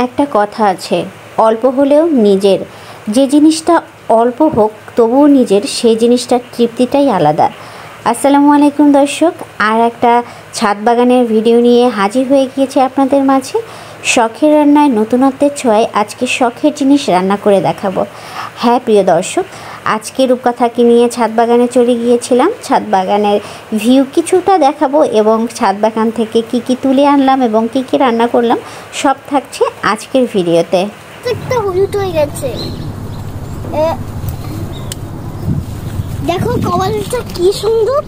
একটা কথা আছে, অল্প হলেও নিজের। যে জিনিসটা অল্প হোক তবুও নিজের, সেই জিনিসটার তৃপ্তিটাই আলাদা। আসসালামু আলাইকুম দর্শক, আর একটা ছাদ বাগানের ভিডিও নিয়ে হাজির হয়ে গিয়েছে আপনাদের মাঝে। শখের রান্নায় নতুনত্বের ছোঁয়ায় আজকে শখের জিনিস রান্না করে দেখাবো। হ্যাঁ প্রিয় দর্শক, আজকে রূপকথাকে নিয়ে ছাদ বাগানে চলে গিয়েছিলাম। ছাদ বাগানের ভিউ কিছুটা দেখাবো এবং ছাদ বাগান থেকে কি কি তুলে আনলাম এবং কি কি রান্না করলাম সব থাকছে আজকের ভিডিওতে। একটা হলুদ হয়ে গেছে, দেখো কমলটা কি সুন্দর।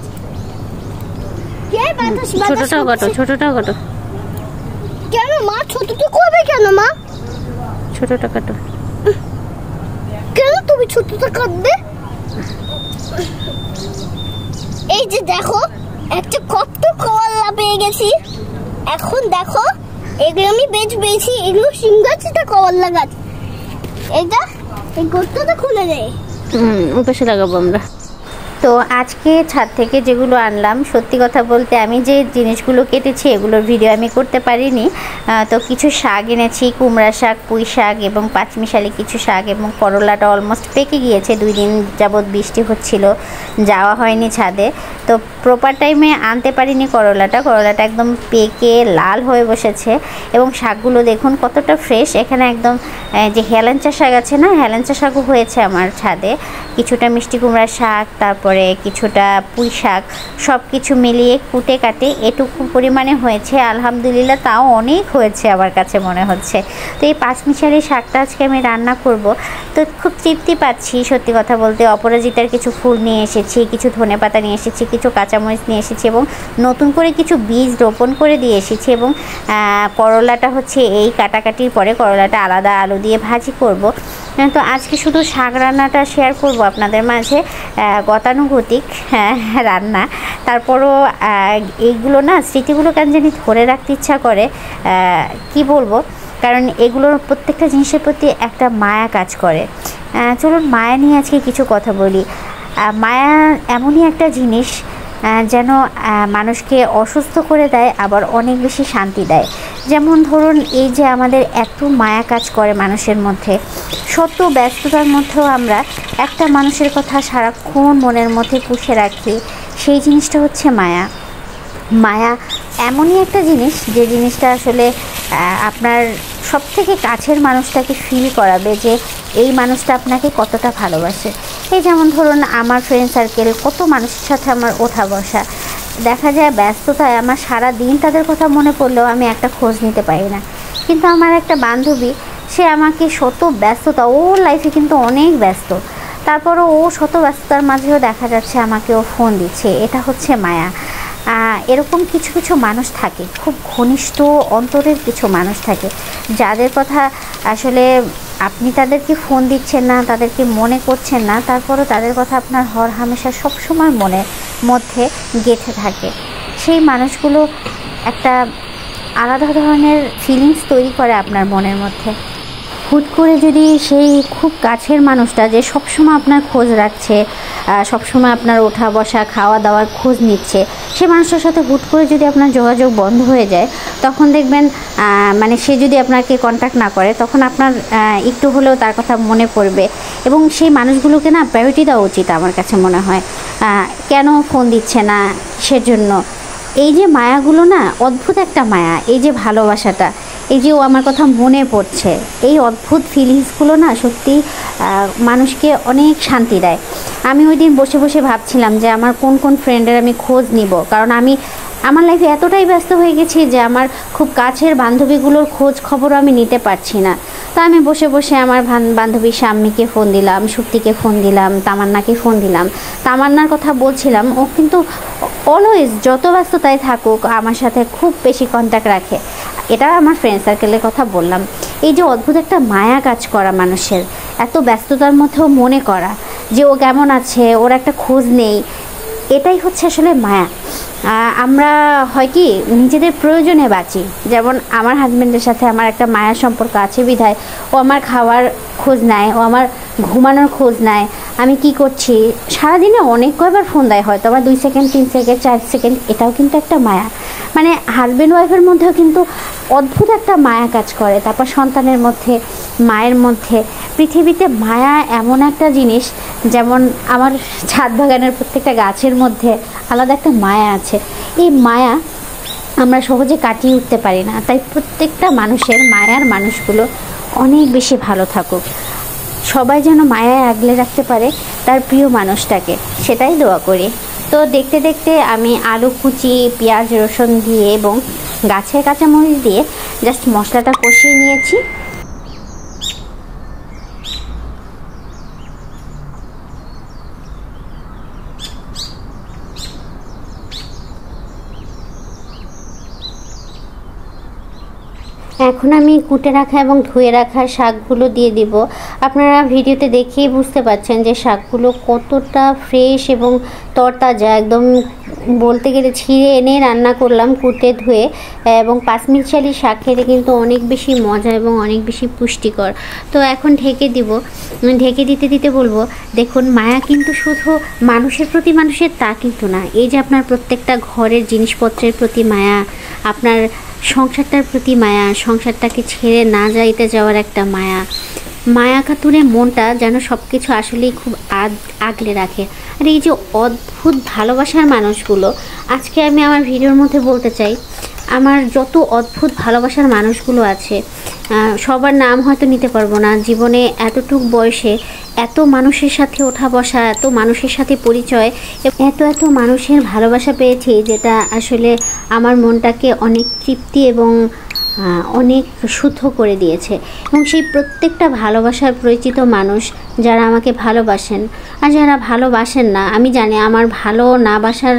ছোটটাও কাটো। কেন মা ছোটটা করবে? কেন মা ছোটটা কাটো? কেন তুমি ছোটটা কাটবে? এই যে দেখো একটা কত কলা পেয়ে গেছি। এখন দেখো এগুলো আমি বেছি, এগুলো সিম গাছ, এটা কলা গাছ। এটা এই গোটটা খুলে দেয়, ওপাশে লাগাবো আমরা। তো আজকে ছাদ থেকে যেগুলো আনলাম, সত্যি কথা বলতে আমি যে জিনিসগুলো কেটেছি এগুলোর ভিডিও আমি করতে পারিনি। তো কিছু শাক এনেছি, কুমড়া শাক, পুঁই শাক এবং পাঁচমিশালি কিছু শাক, এবং করলাটা অলমোস্ট পেকে গিয়েছে। 2 দিন যাবৎ বৃষ্টি হচ্ছিল, যাওয়া হয়নি ছাদে, তো প্রপার টাইমে আনতে পারিনি করলাটা একদম পেকে লাল হয়ে বসেছে। এবং শাকগুলো দেখুন কতটা ফ্রেশ। এখানে একদম যে হেলেঞ্চা শাক আছে না, হেলেঞ্চা শাকও হয়েছে আমার ছাদে। কিছুটা মিষ্টি কুমড়ার শাক, তারপরে কিছুটা পুঁই শাক, সব কিছু মিলিয়ে কুটে কাটে এটুকু পরিমাণে হয়েছে। আলহামদুলিল্লাহ, তাও অনেক হয়েছে আমার কাছে মনে হচ্ছে। তো এই পাঁচমিশালি শাকটা আজকে আমি রান্না করব। তো খুব তৃপ্তি পাচ্ছি সত্যি কথা বলতে। অপরাজিতার কিছু ফুল নিয়ে এসেছি, কিছু ধনেপাতা নিয়ে এসেছি, কিছু কাঁচামরিচ নিয়ে এসেছি এবং নতুন করে কিছু বীজ রোপণ করে দিয়ে এসেছি। এবং করলাটা হচ্ছে এই কাটাকাটির পরে করলাটা আলাদা আলু দিয়ে ভাজি করব। তো আজকে শুধু শাক রান্নাটা শেয়ার করব আপনাদের মাঝে, গতানুগতিক রান্না। তারপরও এইগুলো না, স্মৃতিগুলো কেন জানি ধরে রাখতে ইচ্ছা করে, কি বলবো, কারণ এগুলোর প্রত্যেকটা জিনিসের প্রতি একটা মায়া কাজ করে। চলুন মায়া নিয়ে আজকে কিছু কথা বলি। মায়া এমনই একটা জিনিস যেন মানুষকে অসুস্থ করে দেয়, আবার অনেক বেশি শান্তি দেয়। যেমন ধরুন, এই যে আমাদের এত মায়া কাজ করে মানুষের মধ্যে, শত ব্যস্ততার মধ্যেও আমরা একটা মানুষের কথা সারাক্ষণ মনের মধ্যে পুষে রাখি, সেই জিনিসটা হচ্ছে মায়া। মায়া এমনই একটা জিনিস, যে জিনিসটা আসলে আপনার সবথেকে কাছের মানুষটাকে ফিল করাবে যে এই মানুষটা আপনাকে কতটা ভালোবাসে। এই যেমন ধরুন, আমার ফ্রেন্ড সার্কেল, কত মানুষের সাথে আমার ওঠা বসা, দেখা যায় ব্যস্ততায় আমার সারা দিন তাদের কথা মনে পড়লেও আমি একটা খোঁজ নিতে পারি না। কিন্তু আমার একটা বান্ধবী, সে আমাকে শত ব্যস্ততা, ওর লাইফে কিন্তু অনেক ব্যস্ত, তারপরও ও শত ব্যস্ততার মাঝেও দেখা যাচ্ছে আমাকে ও ফোন দিচ্ছে। এটা হচ্ছে মায়া। এরকম কিছু কিছু মানুষ থাকে, খুব ঘনিষ্ঠ অন্তরের কিছু মানুষ থাকে, যাদের কথা আসলে আপনি তাদেরকে ফোন দিচ্ছেন না, তাদেরকে মনে করছেন না, তারপরও তাদের কথা আপনার হর হামেশা সবসময় মনের মধ্যে গেঁথে থাকে। সেই মানুষগুলো একটা আলাদা ধরনের ফিলিংস তৈরি করে আপনার মনের মধ্যে। হুট করে যদি সেই খুব কাছের মানুষটা, যে সবসময় আপনার খোঁজ রাখছে, সবসময় আপনার ওঠা বসা খাওয়া দাওয়ার খোঁজ নিচ্ছে, সে মানুষটার সাথে হুট করে যদি আপনার যোগাযোগ বন্ধ হয়ে যায়, তখন দেখবেন মানে সে যদি আপনাকে কন্ট্যাক্ট না করে, তখন আপনার একটু হলেও তার কথা মনে পড়বে। এবং সেই মানুষগুলোকে না প্রায়োরিটি দেওয়া উচিত আমার কাছে মনে হয়। কেন ফোন দিচ্ছে না, সেজন্য এই যে মায়াগুলো না, অদ্ভুত একটা মায়া। এই যে ভালোবাসাটা, এই যে ও আমার কথা মনে পড়ছে, এই অদ্ভুত ফিলিংসগুলো না সত্যি মানুষকে অনেক শান্তি দেয়। আমি ওই দিন বসে বসে ভাবছিলাম যে আমার কোন কোন ফ্রেন্ডের আমি খোঁজ নিব, কারণ আমি আমার লাইফে এতটাই ব্যস্ত হয়ে গেছি যে আমার খুব কাছের বান্ধবীগুলোর খোঁজ খবরও আমি নিতে পারছি না। তো আমি বসে বসে আমার বান্ধবী শাম্মীকে ফোন দিলাম, সুপ্তিকে ফোন দিলাম, তামান্নাকে ফোন দিলাম। তামান্নার কথা বলছিলাম, ও কিন্তু অলওয়েজ যত ব্যস্ততায় থাকুক আমার সাথে খুব বেশি কন্ট্যাক্ট রাখে। এটা আমার ফ্রেন্ড সার্কেলের কথা বললাম। এই যে অদ্ভুত একটা মায়া কাজ করা মানুষের, এত ব্যস্ততার মধ্যেও মনে করা যে ও কেমন আছে, ওর একটা খোঁজ নেই, এটাই হচ্ছে আসলে মায়া। আমরা হয় কি নিজেদের প্রয়োজনে বাঁচি। যেমন আমার হাজব্যান্ডের সাথে আমার একটা মায়ার সম্পর্ক আছে বিধায় ও আমার খাওয়ার খোঁজ নেয়, ও আমার ঘুমানোর খোঁজ নেয়, আমি কি করছি সারাদিনে অনেক কয়বার ফোন দেয়, হয়তো আবার 2 সেকেন্ড 3 সেকেন্ড 4 সেকেন্ড, এটাও কিন্তু একটা মায়া। মানে হাজব্যান্ড ওয়াইফের মধ্যেও কিন্তু অদ্ভুত একটা মায়া কাজ করে। তারপর সন্তানের মধ্যে, মায়ের মধ্যে, পৃথিবীতে মায়া এমন একটা জিনিস, যেমন আমার ছাদ বাগানের প্রত্যেকটা গাছের মধ্যে আলাদা একটা মায়া আছে। এই মায়া আমরা সহজে কাটিয়ে উঠতে পারি না। তাই প্রত্যেকটা মানুষের মায়ার মানুষগুলো অনেক বেশি ভালো থাকুক, সবাই যেন মায়ায় আগলে রাখতে পারে তার প্রিয় মানুষটাকে, সেটাই দোয়া করি। তো দেখতে দেখতে আমি আলু কুচি, পেঁয়াজ রসুন দিয়ে এবং গাছের কাঁচামরিচ দিয়ে জাস্ট মশলাটা কষিয়ে নিয়েছি। এখন আমি কুটে রাখা এবং ধুয়ে রাখা শাকগুলো দিয়ে দিব। আপনারা ভিডিওতে দেখেই বুঝতে পারছেন যে শাকগুলো কতটা ফ্রেশ এবং তরতাজা, একদম বলতে গেলে ছিঁড়ে এনে রান্না করলাম কুটে ধুয়ে। এবং পাঁচমিরচালি শাক খেতে কিন্তু অনেক বেশি মজা এবং অনেক বেশি পুষ্টিকর। তো এখন ঢেকে দিব। ঢেকে দিতে দিতে বলবো, দেখুন মায়া কিন্তু শুধু মানুষের প্রতি মানুষের তা কিন্তু না, এই যে আপনার প্রত্যেকটা ঘরের জিনিসপত্রের প্রতি মায়া, আপনার সংসারটার প্রতি মায়া, সংসারটাকে ছেড়ে না যাইতে যাওয়ার একটা মায়া, মায়া কাতুরে মনটা যেন সব কিছু আসলেই খুব আগলে রাখে। আর এই যে অদ্ভুত ভালোবাসার মানুষগুলো, আজকে আমি আমার ভিডিওর মধ্যে বলতে চাই, আমার যত অদ্ভুত ভালোবাসার মানুষগুলো আছে, সবার নাম হয়তো নিতে পারবো না। জীবনে এতটুক বয়সে এত মানুষের সাথে ওঠা বসা, এত মানুষের সাথে পরিচয়, এত মানুষের ভালোবাসা পেয়েছি, যেটা আসলে আমার মনটাকে অনেক তৃপ্তি এবং অনেক শুদ্ধ করে দিয়েছে। এবং সেই প্রত্যেকটা ভালোবাসার পরিচিত মানুষ যারা আমাকে ভালোবাসেন আর যারা ভালোবাসেন না, আমি জানি আমার ভালো না বাসার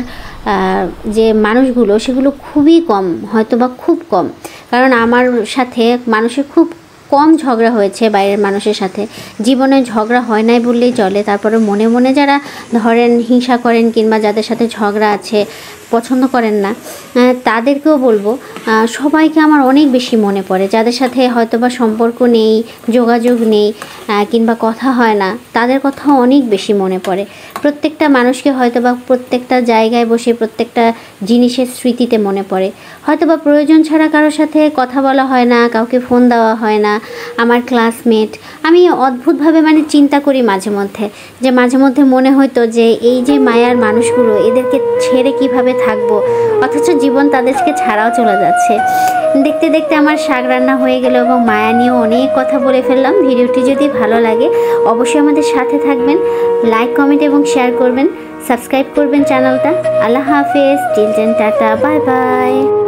যে মানুষগুলো সেগুলো খুবই কম, হয়তো বা খুব কম। কারণ আমার সাথে মানুষের খুব কম ঝগড়া হয়েছে বাইরের মানুষের সাথে, জীবনে ঝগড়া হয় নাই বললেই চলে। তারপরে মনে মনে যারা ধরেন হিংসা করেন কিংবা যাদের সাথে ঝগড়া আছে, পছন্দ করেন না, তাদেরকেও বলবো সবাইকে আমার অনেক বেশি মনে পড়ে। যাদের সাথে হয়তোবা সম্পর্ক নেই, যোগাযোগ নেই কিংবা কথা হয় না, তাদের কথা অনেক বেশি মনে পড়ে। প্রত্যেকটা মানুষকে হয়তোবা প্রত্যেকটা জায়গায় বসে প্রত্যেকটা জিনিসের স্মৃতিতে মনে পড়ে। হয়তোবা প্রয়োজন ছাড়া কারোর সাথে কথা বলা হয় না, কাউকে ফোন দেওয়া হয় না। আমার ক্লাসমেট, আমি অদ্ভুতভাবে মানে চিন্তা করি মাঝে মধ্যে, যে মাঝে মধ্যে মনে হতো যে এই যে মায়ার মানুষগুলো, এদেরকে ছেড়ে কিভাবে থাকবো, অথচ জীবন তাদেরকে ছাড়াও চলে যাচ্ছে। দেখতে দেখতে আমার শাক রান্না হয়ে গেল এবং মায়া নিয়েও অনেক কথা বলে ফেললাম। ভিডিওটি যদি ভালো লাগে অবশ্যই আমাদের সাথে থাকবেন, লাইক কমেন্ট এবং শেয়ার করবেন, সাবস্ক্রাইব করবেন চ্যানেলটা। আল্লাহ হাফেজ, till then tata, bye by.